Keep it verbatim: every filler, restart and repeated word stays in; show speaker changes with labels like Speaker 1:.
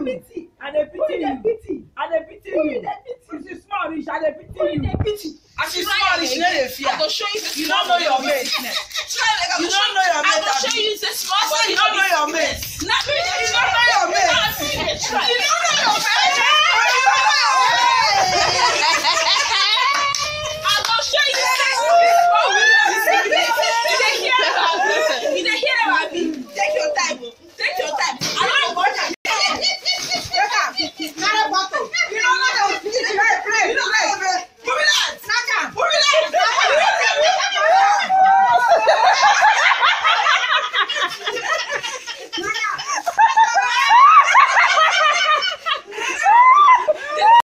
Speaker 1: pity. I dey pity you. Pity. I dey pity you. As you small reach, I dey pity you. Pity. As you small reach, you no dey fear.
Speaker 2: I go show you.
Speaker 1: You don't know your mate. You don't know your mate.
Speaker 2: I go show you the small.
Speaker 1: You don't know your mate.
Speaker 2: You
Speaker 1: don't know your mate.
Speaker 2: You know